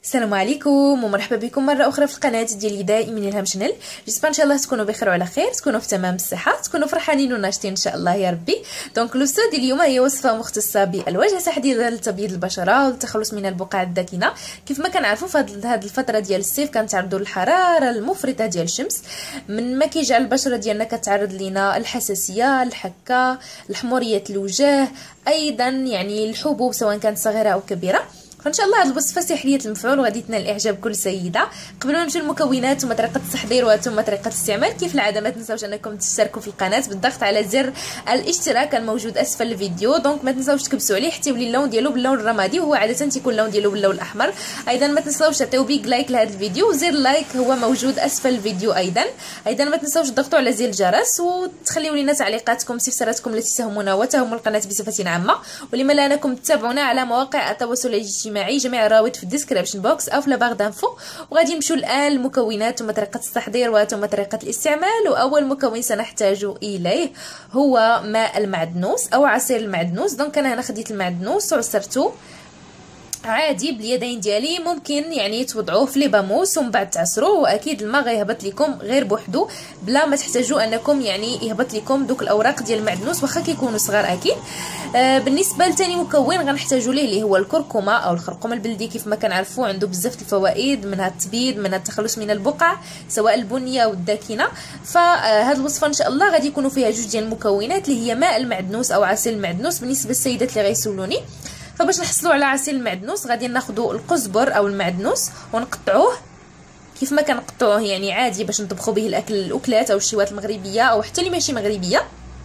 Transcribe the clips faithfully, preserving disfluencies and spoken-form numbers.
السلام عليكم ومرحبا بكم مره اخرى في القناه ديالي دائما الهام شانيل. جيسبر ان شاء الله تكونوا بخير وعلى خير، تكونوا في تمام الصحه، تكونوا فرحانين وناشطين ان شاء الله يا ربي. دونك لوستو ديال اليوم هي وصفه مختصه بالوجه تحديدا لتبييض البشره والتخلص من البقع الداكنه. كيف ما كنعرفوا في هذه الفتره ديال الصيف كنتعرضوا للحراره المفرطه ديال الشمس، من ما كيجعل البشره ديالنا كتعرض لينا الحساسيه، الحكه، الحموريه الوجه، ايضا يعني الحبوب سواء كانت صغيره او كبيره. فان شاء الله هذه الوصفه سحريه المفعول وغادي تنال اعجاب كل سيده. قبل ما نمشيو للمكونات ثم طريقه التحضير وثم طريقه الاستعمال، كيف العاده ما تنساوش انكم تشتركوا في القناه بالضغط على زر الاشتراك الموجود اسفل الفيديو. دونك ما تنساوش تكبسوا عليه حتى يولي اللون ديالو باللون الرمادي، وهو عاده تيكون اللون ديالو باللون الاحمر. ايضا ما تنساوش تعطيو بيك لايك لهذا الفيديو، وزر لايك هو موجود اسفل الفيديو. ايضا ايضا ما تنساوش تضغطوا على زر الجرس وتخليوا لنا تعليقاتكم واستفساراتكم التي تهمنا وتهم القناه بصفه عامه. ولما لا انكم تتابعونا على مواقع التواصل الاجتماعي، جميع الروابط في الديسكريبشن بوكس او في لاباغ دانفو. وغادي نمشيو الان للمكونات ثم طريقه التحضير وثم طريقه الاستعمال. واول مكون سنحتاج اليه هو ماء المعدنوس او عصير المعدنوس. دونك انا هنا خديت المعدنوس وعصرته عادي باليدين ديالي، ممكن يعني توضعوه في ليباموس ومن بعد تعصروه، واكيد الماء غيهبط لكم غير بوحدو بلا ما تحتاجوا انكم يعني يهبط لكم دوك الاوراق ديال المعدنوس واخا كيكونوا صغار اكيد. آه بالنسبه لثاني مكون غنحتاجوا ليه اللي هو الكركمه او الخرقوم البلدي. كيف ما كنعرفوا عنده بزاف الفوائد، منها التبييض، منها التخلص من البقع سواء البنيه او الداكنه. فهاد الوصفه ان شاء الله غادي يكونوا فيها جوج ديال المكونات اللي هي ماء المعدنوس او عصير المعدنوس. بالنسبه للسيدات اللي غيسولوني، فباش نحصلوا على عصير المعدنوس غادي ناخذوا القزبر او المعدنوس ونقطعوه كيف ما كنقطعوه يعني عادي باش نطبخوا به الاكل الاكلات او الشوات المغربيه او حتى اللي ماشي مغربيه.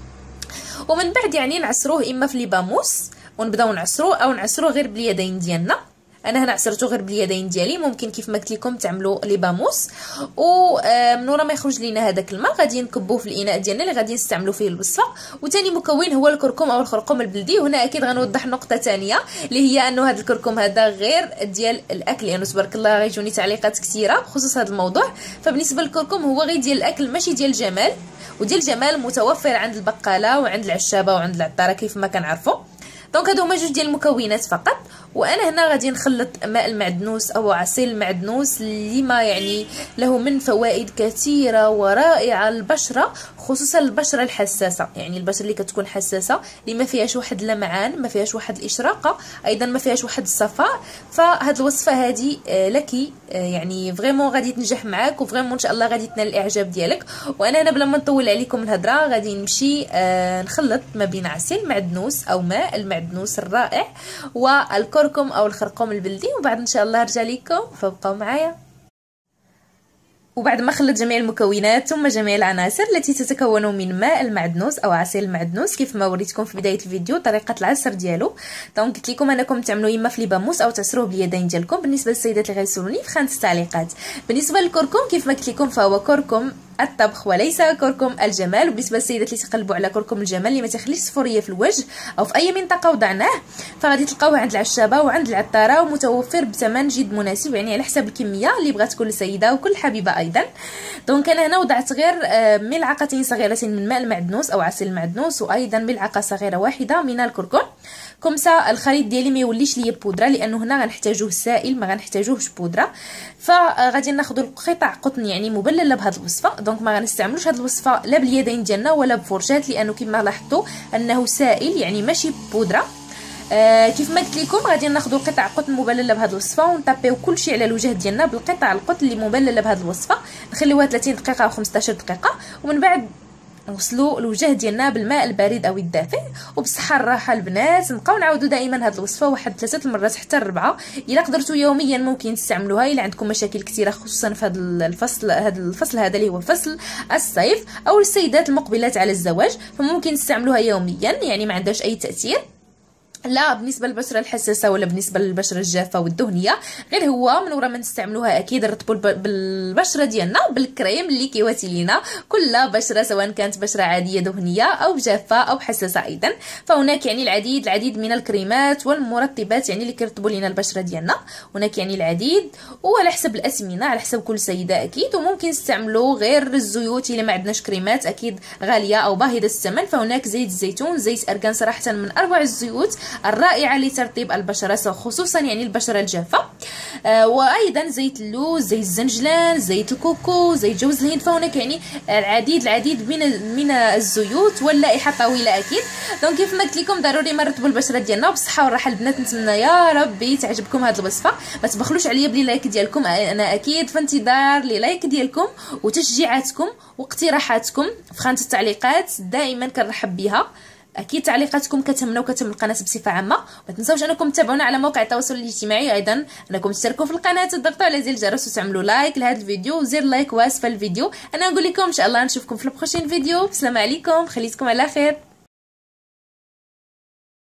ومن بعد يعني نعصروه اما في ليباموس ونبداو نعصروه او نعصروه غير باليدين ديالنا. انا هنا عصرته غير باليدين ديالي، ممكن كيف ما قلت لكم تعملوا ليباموس. ومن ورا ما يخرج لينا هذاك الماء غادي نكبوه في الاناء ديالنا اللي غادي نستعملوا فيه الوصفه. وثاني مكون هو الكركم او الخرقوم البلدي. وهنا اكيد غنوضح نقطه ثانيه اللي هي انه هذا الكركم هذا غير ديال الاكل، لانه يعني تبارك الله غيجوني تعليقات كثيره بخصوص هذا الموضوع. فبالنسبه للكركم هو غير ديال الاكل ماشي ديال الجمال، وديال الجمال متوفر عند البقاله وعند العشابه وعند العطاره كيف ما كنعرفوا. دونك هادو هما جوج ديال المكونات فقط. وانا هنا غادي نخلط ماء المعدنوس او عصير المعدنوس اللي ما يعني له من فوائد كثيره ورائعه للبشره، خصوصا البشره الحساسه، يعني البشره اللي كتكون حساسه اللي ما فيهاش واحد اللمعان، ما فيهاش واحد الاشراقه، ايضا ما فيهاش واحد الصفاء. فهاد الوصفه هذه لك يعني فريمون غادي تنجح معاك، وفريمون ان شاء الله غادي تنال الاعجاب ديالك. وانا هنا بلا ما نطول عليكم الهضره غادي نمشي نخلط ما بين عصير المعدنوس او ماء المعدنوس الرائع والكركم او الخرقوم البلدي، وبعد ان شاء الله ارجع لكم فابقوا معايا. وبعد ما خلط جميع المكونات ثم جميع العناصر التي تتكون من ماء المعدنوس او عصير المعدنوس كيف ما وريتكم في بدايه الفيديو طريقه العصر ديالو. دونك قلت لكم انكم تعملوا اما في ليباموس او تعصروه باليدين ديالكم. بالنسبه للسيدات اللي غيسولوني في خانه التعليقات. بالنسبه للكركم كيف ما قلت لكم فهو كركم الطبخ وليس كركم الجمال. وبالنسبه للسيدات اللي تقلبوا على كركم الجمال اللي ما تخليش صفوريه في الوجه او في اي منطقه وضعناه، فغادي تلقاوه عند العشابه وعند العطاره ومتوفر بثمن جد مناسب، يعني على حسب الكميه اللي بغات كل سيده وكل حبيبه ايضا. دونك انا هنا وضعت غير ملعقتين صغيرتين من ماء المعدنوس او عصير المعدنوس، وايضا ملعقه صغيره واحده من الكركم، كمسا الخليط ديالي ما يوليش ليا بودره، لانه هنا غنحتاجوه سائل ما غنحتاجوهش بودره. فغادي ناخذ قطع قطن يعني مبلله بهذه الوصفه. دونك ما غنستعملوش هذه الوصفه لا باليدين ديالنا ولا بفرشات، لانه كما لاحظتوا انه سائل يعني ماشي بودره. آه كيف ما قلت لكم غادي ناخذوا قطع قطن مبلله بهذه الوصفه ونطابيو كلشي على الوجه ديالنا بالقطع القطن اللي مبلله بهذه الوصفه، نخليوها ثلاثين دقيقه او خمسطاش دقيقه، ومن بعد نغسلوا الوجه ديالنا بالماء البارد او الدافئ. وبصحه الراحه البنات نبقاو نعاودوا دائما هذه الوصفه واحد ثلاثه المرات حتى الربعه. الا قدرتوا يوميا ممكن تستعملوها الا عندكم مشاكل كثيره، خصوصا في هذا الفصل هذا الفصل هذا اللي هو فصل الصيف، او السيدات المقبلات على الزواج فممكن تستعملوها يوميا، يعني ما عندهاش اي تاثير لا بالنسبه للبشره الحساسه ولا بالنسبه للبشره الجافه والدهنيه. غير هو من ورا ما نستعملوها اكيد نرطبوا بالبشره ديالنا بالكريم اللي كيواتي لينا كل بشره، سواء كانت بشره عاديه دهنيه او جافه او حساسه ايضا. فهناك يعني العديد العديد من الكريمات والمرطبات يعني اللي كيرطبوا لينا البشره ديالنا، هناك يعني العديد وعلى حسب الاثمنه على حسب كل سيده اكيد. وممكن نستعملوا غير الزيوت الا ما عندناش كريمات اكيد غاليه او باهظه الثمن، فهناك زيت الزيتون، زيت ارغان صراحه من اروع الزيوت الرائعه لترطيب البشره خصوصا يعني البشره الجافه. آه وايضا زيت اللوز، زيت الزنجلان، زيت الكوكو، زيت جوز الهند. فهناك يعني العديد العديد من من الزيوت واللائحه طويله اكيد. دونك كيف ما قلت لكم ضروري نرطبوا البشره ديالنا وبصحه والراحه البنات. نتمنى يا ربي تعجبكم هذه الوصفه. ما تبخلوش عليا بلي لايك ديالكم، انا اكيد في انتظار لي لايك ديالكم وتشجيعاتكم واقتراحاتكم في خانه التعليقات. دائما كنرحب بها، اكيد تعليقاتكم كتهمنا وكتهم القناه بصفه عامه. ما تنساوش انكم تتابعونا على مواقع التواصل الاجتماعي، ايضا انكم تشتركوا في القناه وتضغطوا على زر الجرس وتعملوا لايك لهذا الفيديو وزر لايك واسفل الفيديو. انا نقول لكم ان شاء الله نشوفكم في البروشين فيديو. السلام عليكم، خليتكم على خير.